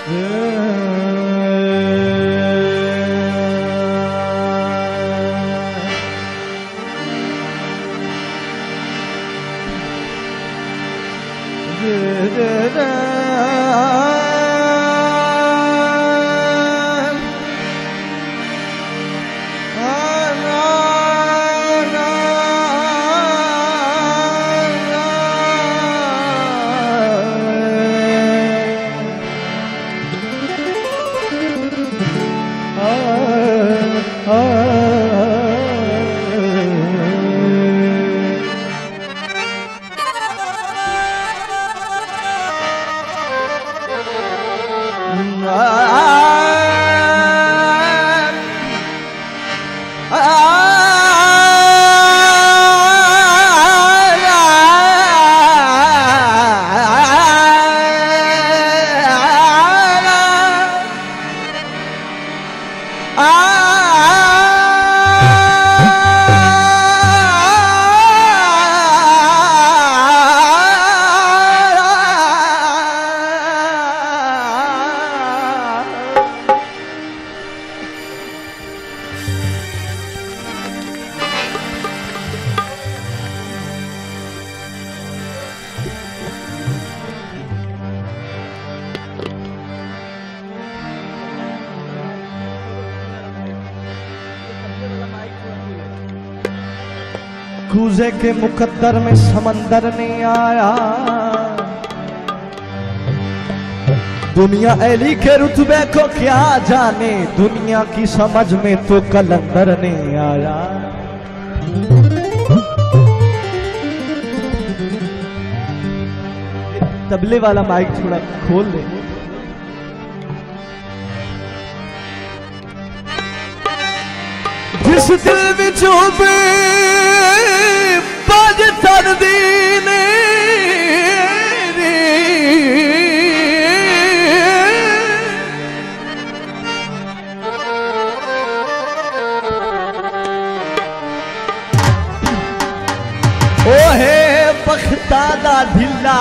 कूजे के मुकद्दर में समंदर नहीं आया, दुनिया एली के रुतबे को क्या जाने, दुनिया की समझ में तो कलंदर नहीं आया। तबले वाला माइक थोड़ा खोल ले। जिस दिल में चुभे बाज तर दीने ओ है बख्ता दा ढिला,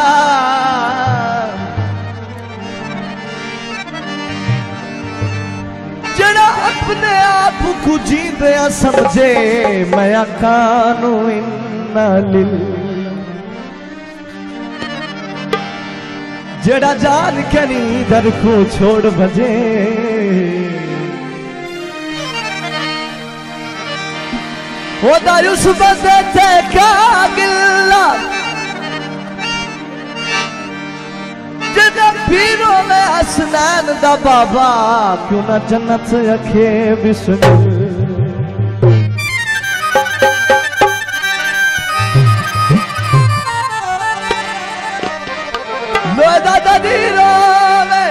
जड़ा अपने आप को जींदया समझे, मैं कानू इन्ना लिल, जड़ा जान के नींदर को छोड़ बजे, वो दारुस बंदे थे क्या गिल्ला, पीरों में असनान दा बाबा, क्यों ना जन्नत से अखे बिस्मिल। लो दादा दीरो में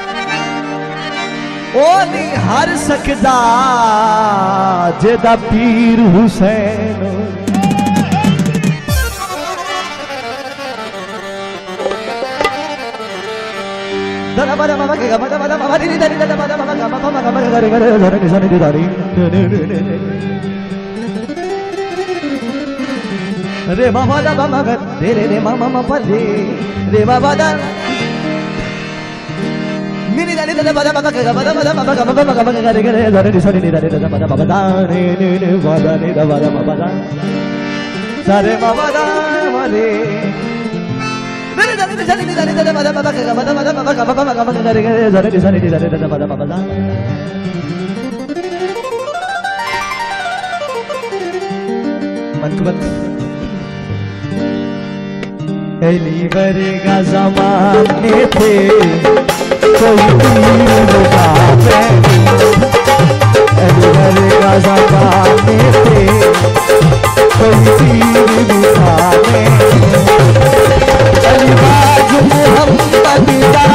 ओ नहीं हर सकदा, जेदा पीर हुसैन। रे बाबा दा बाबा रे रे मामा परे रे बाबा दा मेरी दादी दादा बाबा बाबा का बाबा बाबा बाबा बाबा बाबा का रे रे रे रे सोनी दादी दादा बाबा बाबा दा रे रे रे बाबा रे दा बाबा बाबा दा सारे बाबा दा रे एली बरेगा ज़माने थे कोई पीर मुकाबले, एली बरेगा ज़माने थे कोई पीर मुकाबले, अलीबाज मोहम्मद दा,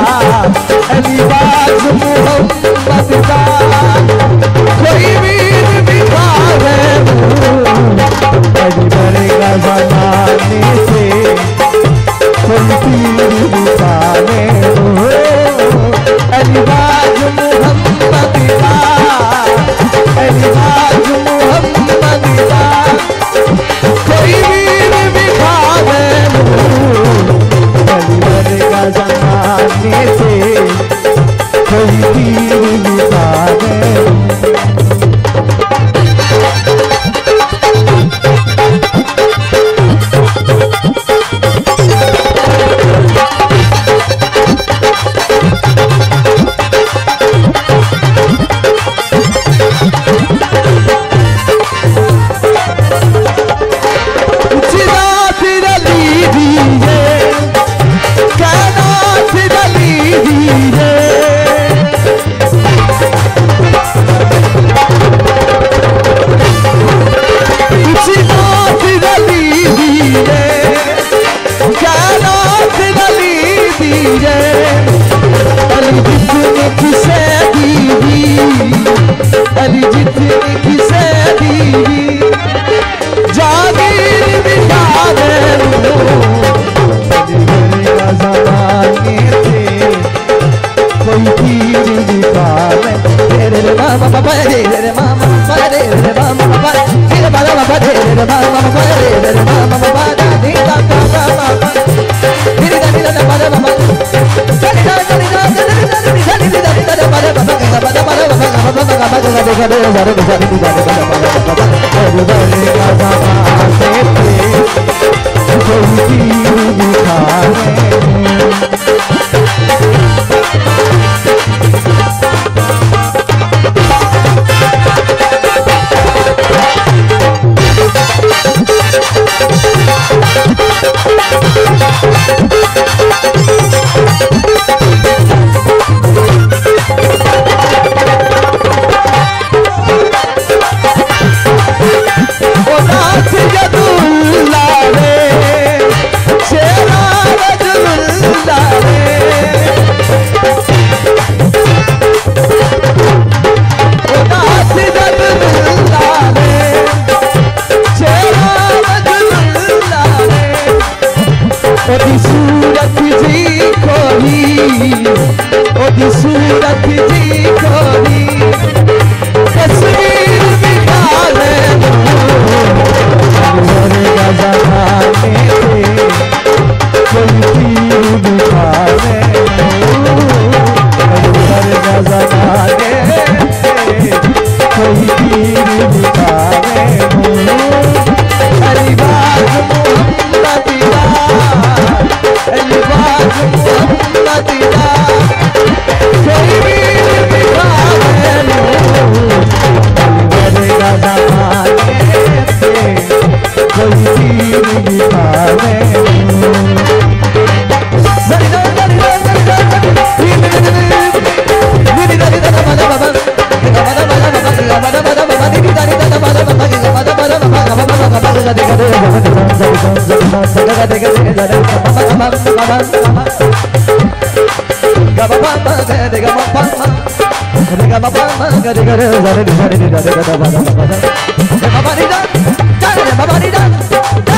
अलीबाज मोहम्मद दा, कोई वीर बिठावे, अली बरेगा ज़माने से कोई पीर बिठावे। कोई तीर निकाले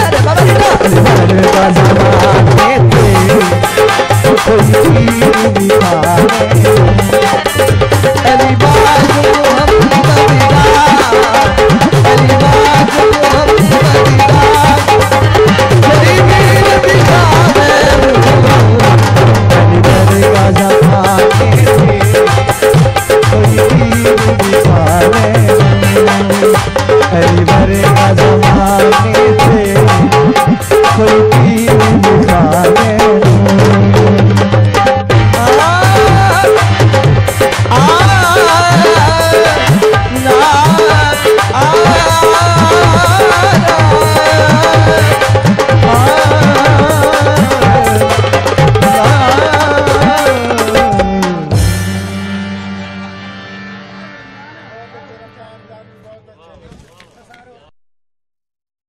कोई